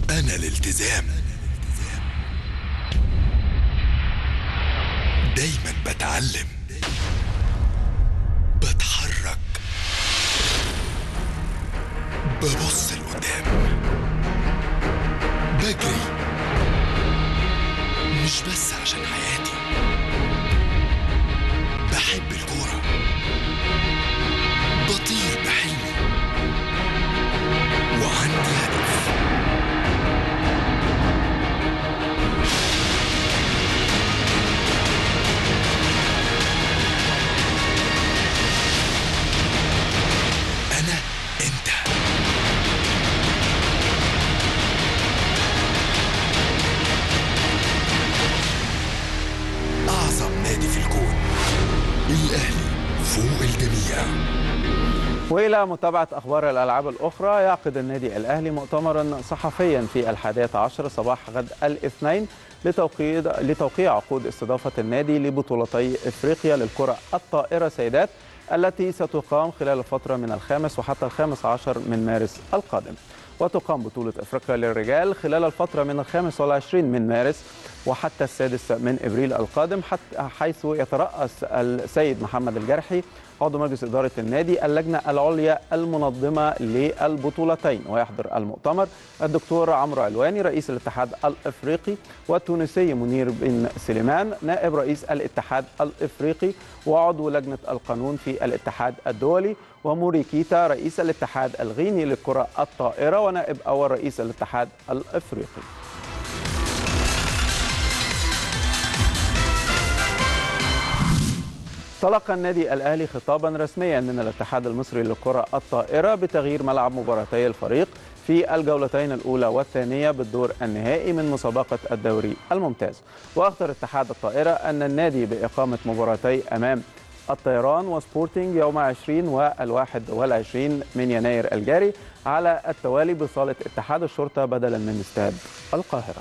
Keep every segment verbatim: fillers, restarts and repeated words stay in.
أنا الالتزام، دايما بتعلم، بتحرك، ببص لقدام، بجري، مش بس عشان حياتي، بحب الكورة، بطير بحلمي، وعندي هدف. أنا أنت. أعظم نادي في الكون، الأهلي، فوق الجميع. وإلى متابعة أخبار الألعاب الأخرى، يعقد النادي الأهلي مؤتمرا صحفيا في الحادية عشر صباح غد الاثنين لتوقيع لتوقيع عقود استضافة النادي لبطولتي إفريقيا للكرة الطائرة سيدات التي ستقام خلال الفترة من الخامس وحتى الخامس عشر من مارس القادم. وتقام بطولة إفريقيا للرجال خلال الفترة من الخامس والعشرين من مارس وحتى السادس من إبريل القادم، حتى حيث يترأس السيد محمد الجرحي عضو مجلس إدارة النادي اللجنة العليا المنظمة للبطولتين. ويحضر المؤتمر الدكتور عمرو علواني رئيس الاتحاد الإفريقي، والتونسي منير بن سليمان نائب رئيس الاتحاد الإفريقي وعضو لجنة القانون في الاتحاد الدولي، وموري كيتا رئيس الاتحاد الغيني للكرة الطائرة ونائب أول رئيس الاتحاد الإفريقي. تلقى النادي الأهلي خطابا رسميا من الاتحاد المصري للكرة الطائرة بتغيير ملعب مباراتي الفريق في الجولتين الأولى والثانية بالدور النهائي من مسابقة الدوري الممتاز. وأخبر اتحاد الطائرة أن النادي بإقامة مباراتي أمام الطيران وسبورتينج يوم عشرين والواحد والعشرين من يناير الجاري على التوالي بصالة اتحاد الشرطة بدلا من استاد القاهرة.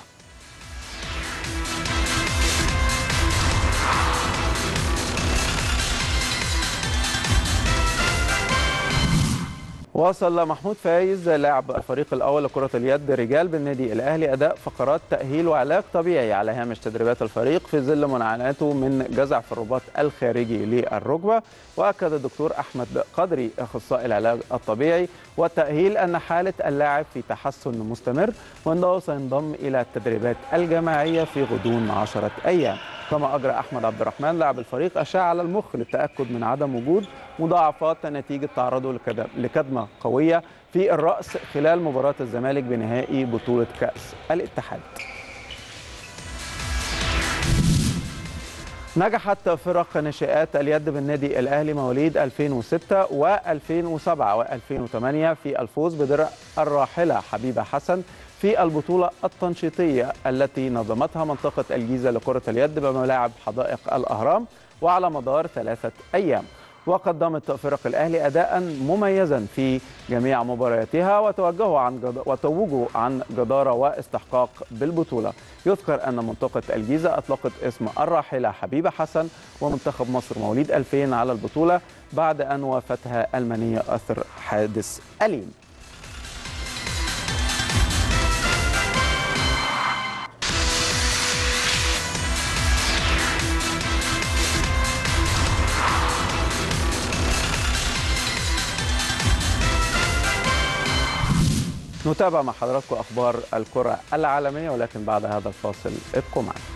واصل محمود فايز لاعب الفريق الأول لكرة اليد رجال بالنادي الأهلي أداء فقرات تأهيل وعلاج طبيعي على هامش تدريبات الفريق في ظل معاناته من جزع في الرباط الخارجي للركبة. وأكد الدكتور أحمد قدري أخصائي العلاج الطبيعي والتأهيل أن حالة اللاعب في تحسن مستمر وأنه سينضم إلى التدريبات الجماعية في غضون عشرة أيام. كما أجرى أحمد عبد الرحمن لاعب الفريق أشعة على المخ للتأكد من عدم وجود مضاعفات نتيجة تعرضه لكدمة قوية في الرأس خلال مباراة الزمالك بنهائي بطولة كأس الاتحاد. نجحت فرق ناشئات اليد بالنادي الأهلي مواليد ألفين وستة وألفين وسبعة وألفين وثمانية في الفوز بدرع الراحلة حبيبة حسن في البطولة التنشيطية التي نظمتها منطقة الجيزة لكرة اليد بملاعب حدائق الأهرام وعلى مدار ثلاثة أيام. وقدمت فرق الأهلي أداء مميزا في جميع مبارياتها وتوجهوا عن جد... وتوجوا عن جدارة واستحقاق بالبطولة. يذكر أن منطقة الجيزة أطلقت اسم الراحلة حبيبة حسن ومنتخب مصر مواليد ألفين على البطولة بعد أن وافتها المنية أثر حادث أليم. نتابع مع حضراتكم أخبار الكرة العالمية ولكن بعد هذا الفاصل ابقوا معنا.